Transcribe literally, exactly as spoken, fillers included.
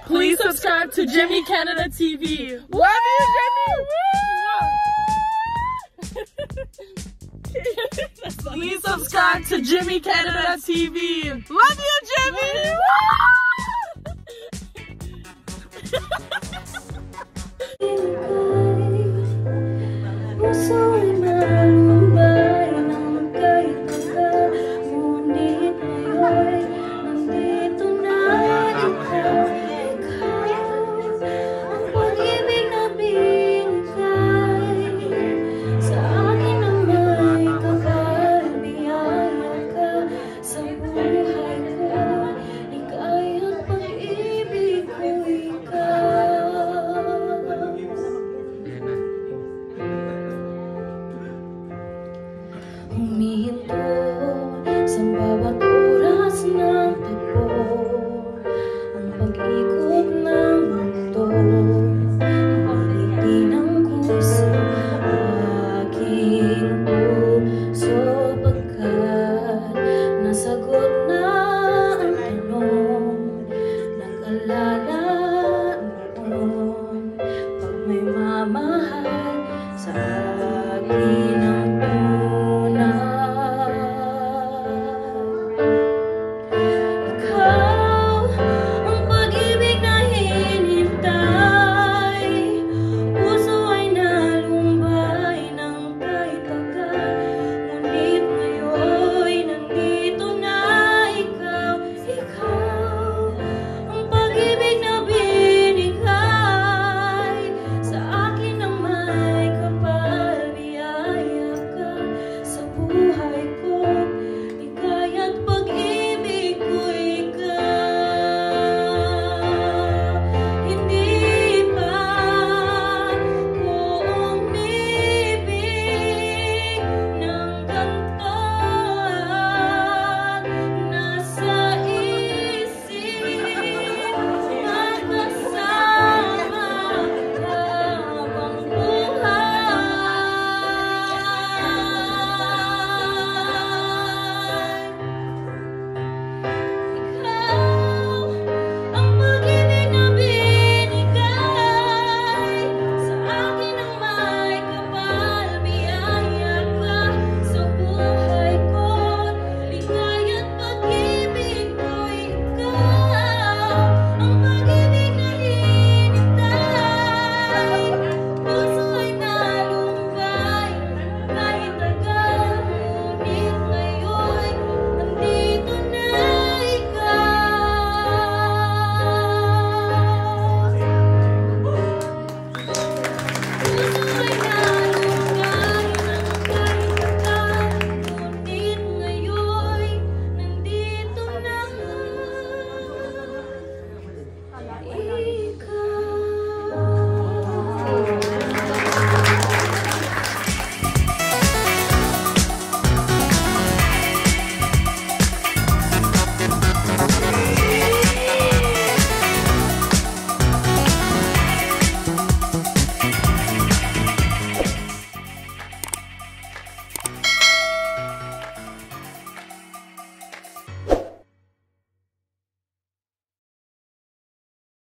Please subscribe to Jimmy Canada T V. Love you, Jimmy! Please subscribe to Jimmy Canada T V. Love you, Jimmy! Humihinto sa bawat oras ng tagpo, ang pag-ikot ng mundo, ang ngiti ng puso, aking puso, pagkat nasagot na ang tanong, nag-alala